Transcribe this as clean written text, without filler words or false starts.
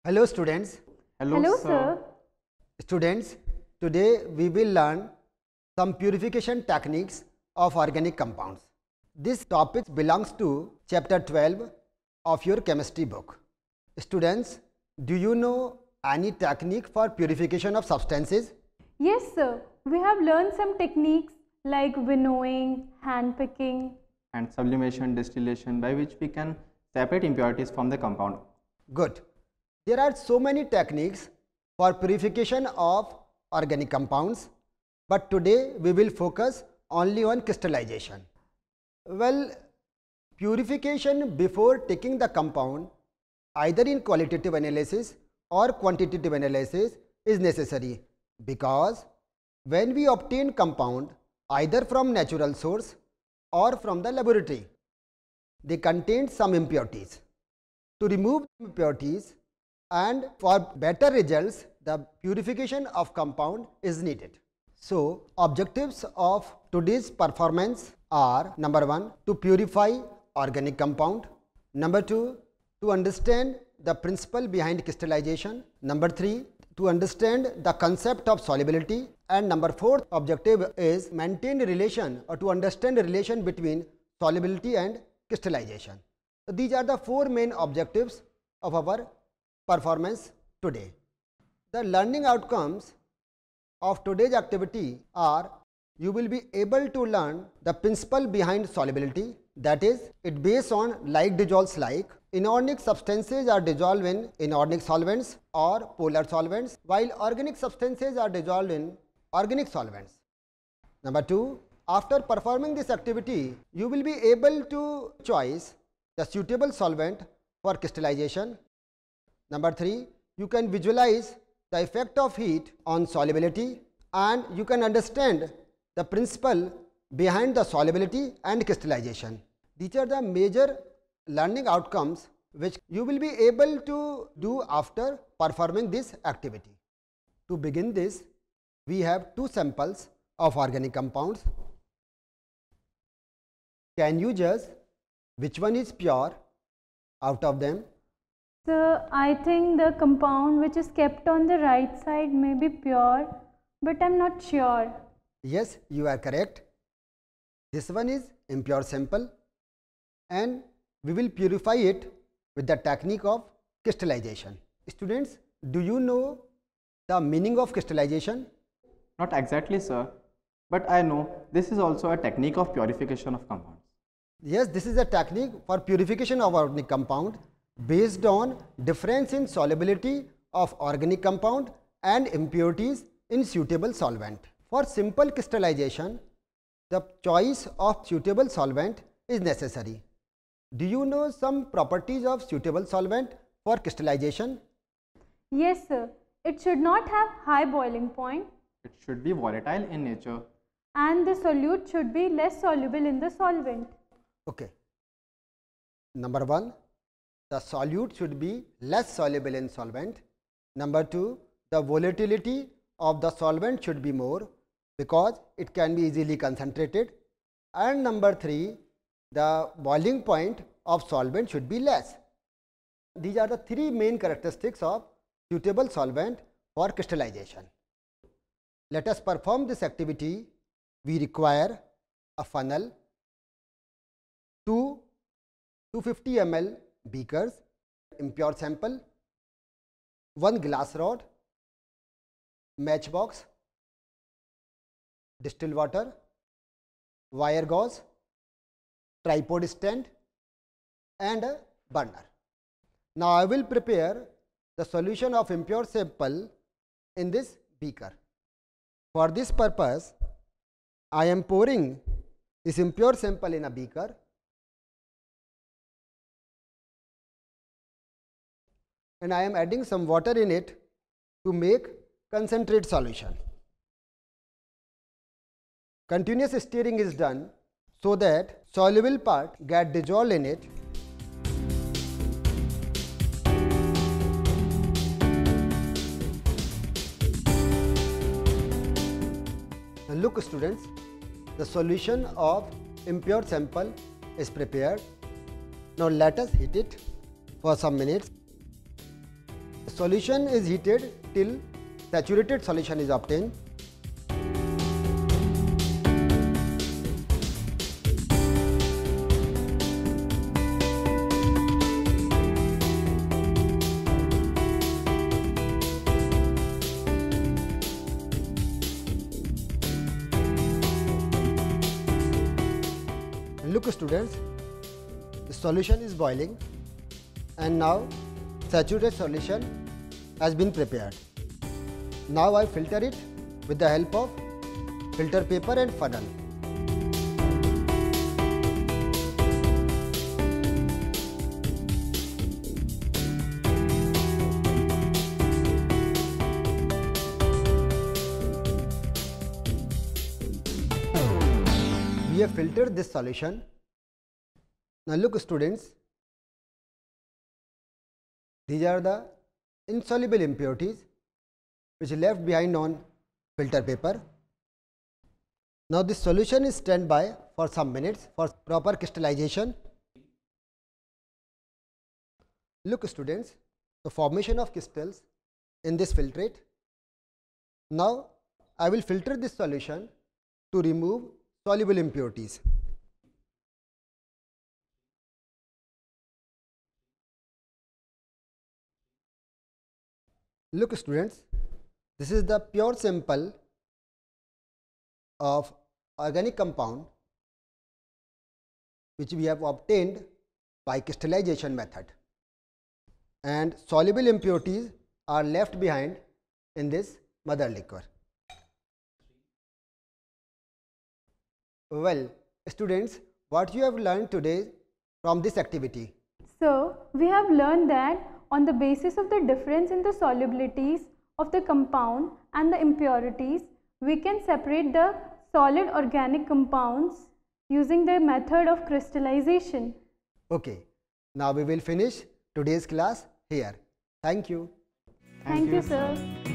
Hello students. Hello, sir. Students, today we will learn some purification techniques of organic compounds. This topic belongs to chapter 12 of your chemistry book. Students, do you know any technique for purification of substances? Yes, sir. We have learned some techniques like winnowing, hand picking. And sublimation, distillation, by which we can separate impurities from the compound. Good. There are so many techniques for purification of organic compounds, but today we will focus only on crystallization. Well, purification before taking the compound either in qualitative analysis or quantitative analysis is necessary, because when we obtain compound either from natural source or from the laboratory, they contain some impurities. To remove impurities and for better results, the purification of compound is needed. So, objectives of today's performance are: number 1, to purify organic compound; number 2, to understand the principle behind crystallization; number 3, to understand the concept of solubility; and number 4 objective is maintain relation or to understand the relation between solubility and crystallization. So, these are the 4 main objectives of our performance today. The learning outcomes of today's activity are: you will be able to learn the principle behind solubility, that is, it based on like dissolves like. Inorganic substances are dissolved in inorganic solvents or polar solvents, while organic substances are dissolved in organic solvents. Number 2, after performing this activity, you will be able to choose the suitable solvent for crystallization. Number 3, you can visualize the effect of heat on solubility, and you can understand the principle behind the solubility and crystallization. These are the major learning outcomes which you will be able to do after performing this activity. To begin this, we have 2 samples of organic compounds. Can you judge which one is pure out of them? Sir, I think the compound which is kept on the right side may be pure, but I'm not sure. Yes, you are correct. This one is impure sample, and we will purify it with the technique of crystallization. Students, do you know the meaning of crystallization? Not exactly, sir, but I know this is also a technique of purification of compounds. Yes, this is a technique for purification of organic compound based on difference in solubility of organic compound and impurities in suitable solvent. For simple crystallization, the choice of suitable solvent is necessary. Do you know some properties of suitable solvent for crystallization? Yes, sir. It should not have high boiling point, It should be volatile in nature. and the solute should be less soluble in the solvent. Okay. Number 1, the solute should be less soluble in solvent. Number 2, the volatility of the solvent should be more because it can be easily concentrated. And number 3, the boiling point of solvent should be less. These are the 3 main characteristics of suitable solvent for crystallization. Let us perform this activity. We require a funnel, 2 250 ml beakers, impure sample, 1 glass rod, matchbox, distilled water, wire gauze, tripod stand, and a burner. Now I will prepare the solution of impure sample in this beaker. For this purpose, I am pouring this impure sample in a beaker. And I am adding some water in it to make concentrate solution. Continuous stirring is done so that soluble part get dissolved in it. Now look students, the solution of impure sample is prepared. Now let us heat it for some minutes. solution is heated till saturated solution is obtained. Look students, the solution is boiling and now saturated solution has been prepared. Now I filter it with the help of filter paper and funnel. We have filtered this solution. Now look students, these are the insoluble impurities which are left behind on filter paper. Now this solution is stand by for some minutes for proper crystallization. Look students, the formation of crystals in this filtrate. Now I will filter this solution to remove soluble impurities. Look students, this is the pure sample of organic compound which we have obtained by crystallization method, and soluble impurities are left behind in this mother liquor. Well, students, what you have learned today from this activity? So, we have learned that on the basis of the difference in the solubilities of the compound and the impurities, we can separate the solid organic compounds using the method of crystallization. Okay, now we will finish today's class here. Thank you. Thank you, sir.